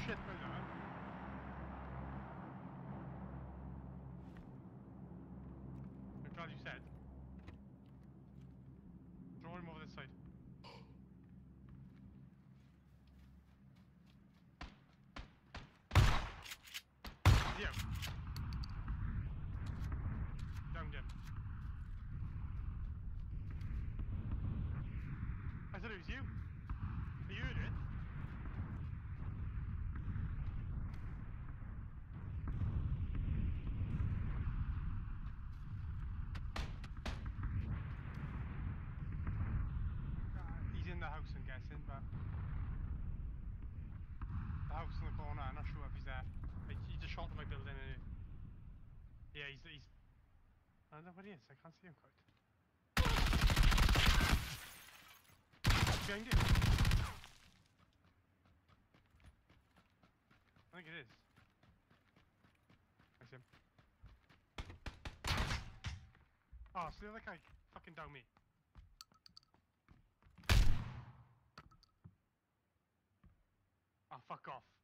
shit, well done. I'm glad you said. Throw him over this side. Yeah. Downed him. I thought it was you. You heard it? He's in the house, I'm guessing, but the house in the corner, I'm not sure if he's there. He just shot at my building and yeah, he's I don't know what he is, I can't see him quite. Behind you. I think it is. I see him. Oh, so the other guy fucking down me. Oh, fuck off.